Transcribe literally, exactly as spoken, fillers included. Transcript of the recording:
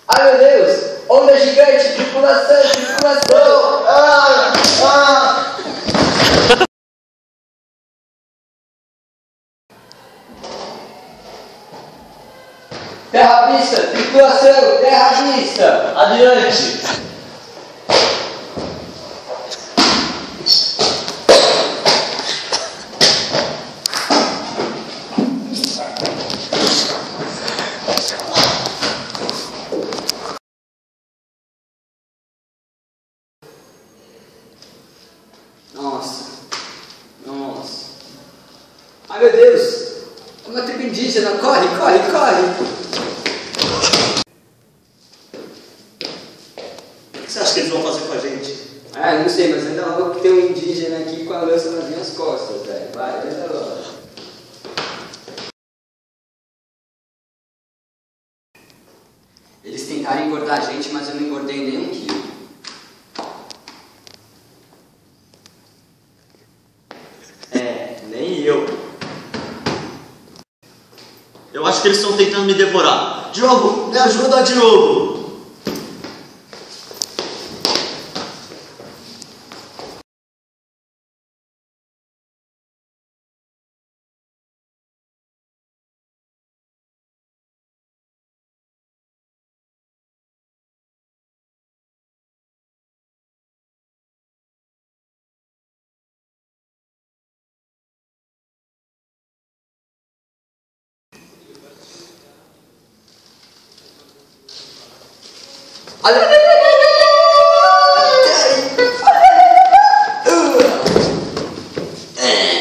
Ai meu Deus! Onda gigante! Tripulação! Tripulação! Ah! Ah! Terra à vista! Tripulação! Terra à vista! Adiante! Nossa! Nossa! Ai meu Deus! É uma tribo indígena! Corre, corre, corre! O que você acha que eles vão fazer com a gente? Ah, não sei, mas ainda logo que tem um indígena aqui com a lança nas minhas costas, velho. Vai, ainda logo. Eles tentaram engordar a gente, mas eu não engordei nem um quilo. É, nem eu. Eu acho que eles estão tentando me devorar. Diogo, me ajuda, Diogo! É.